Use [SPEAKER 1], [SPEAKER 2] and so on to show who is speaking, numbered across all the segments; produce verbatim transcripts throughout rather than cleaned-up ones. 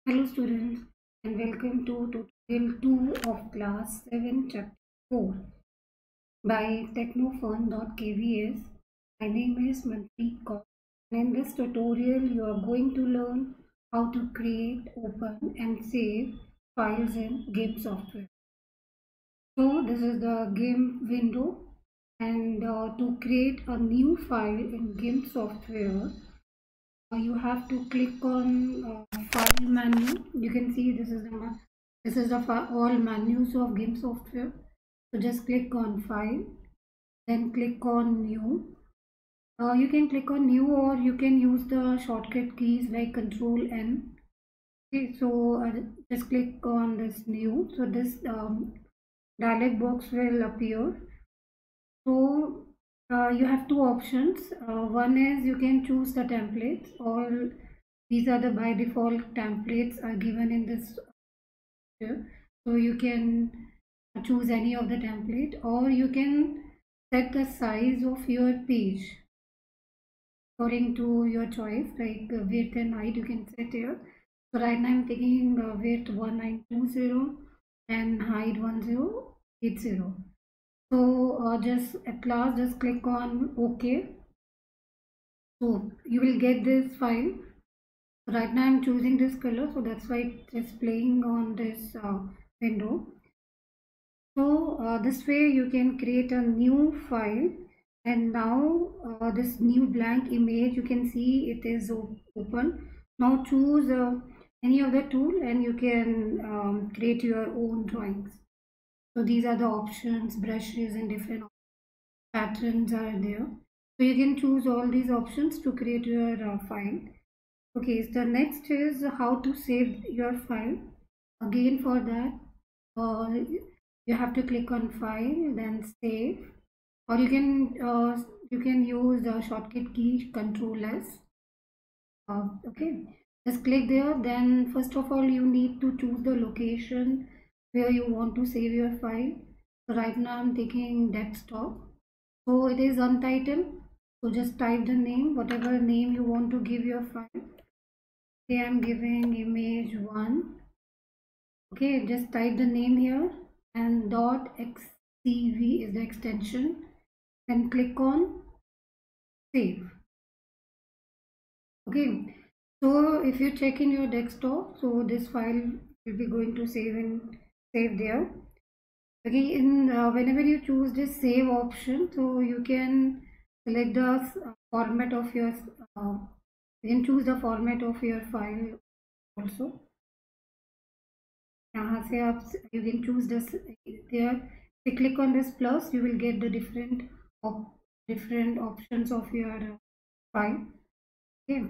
[SPEAKER 1] Hello students and welcome to tutorial two of class seven chapter four by technofun dot k v s. My name is Manpreet Kaur and in this tutorial you are going to learn how to create, open and save files in GIMP software. So this is the GIMP window and uh, to create a new file in GIMP software uh, you have to click on uh, file menu. You can see this is the this is the all menus of GIMP software. So just click on file, then click on new. Uh, you can click on new or you can use the shortcut keys like control N. Okay, so uh, just click on this new. So this um, dialog box will appear. So uh, you have two options. Uh, one is you can choose the templates. All these are the by default templates are given in this. So you can choose any of the template or you can set the size of your page according to your choice, like uh, width and height you can set here. So right now I'm taking uh, width one nine two zero and height one zero eight zero. So uh, just at last just click on OK. So you will get this file. Right now I'm choosing this color, so that's why it's playing on this uh, window. So uh, this way you can create a new file, and now uh, this new blank image you can see it is open. Now choose uh, any of the tool and you can um, create your own drawings. So these are the options, brushes and different patterns are there. So you can choose all these options to create your uh, file. Okay, so the next is how to save your file. Again for that uh, you have to click on file, then save, or you can uh, you can use the shortcut key control S. Uh, okay, just click there. Then first of all you need to choose the location where you want to save your file. So right now I'm taking desktop, so it is untitled, so just type the name, whatever name you want to give your file. Okay, I'm giving image one. Okay, just type the name here and dot xcv is the extension, and click on save. Okay, so if you check in your desktop, so this file will be going to save in save there. Okay, in uh, whenever you choose this save option, so you can select the uh, format of your uh, you can choose the format of your file also. यहाँ से आप you can choose this there. If you click on this plus, you will get the different op different options of your uh, file. Okay.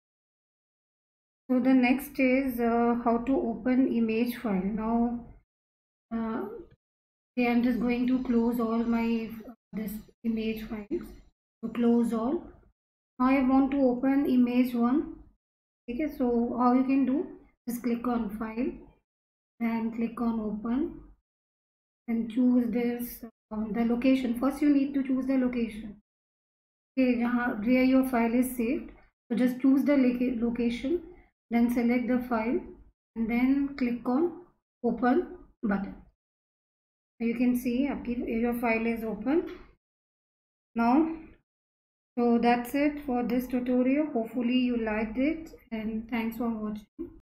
[SPEAKER 1] So the next is uh, how to open image file. Now, uh, okay, I'm just going to close all my uh, this image files. So close all. Now I want to open image one. Okay, so how you can do? Just click on file and click on open and choose this um, the location. First you need to choose the location. Okay, where your file is saved. So just choose the location, then select the file and then click on open button. You can see your file is open now. So that's it for this tutorial. Hopefully you liked it and thanks for watching.